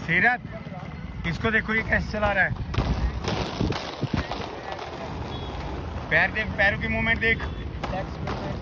सीरत इसको देखो ये कैसे चला रहा है। पैर देख, पैरों की मूवमेंट देख।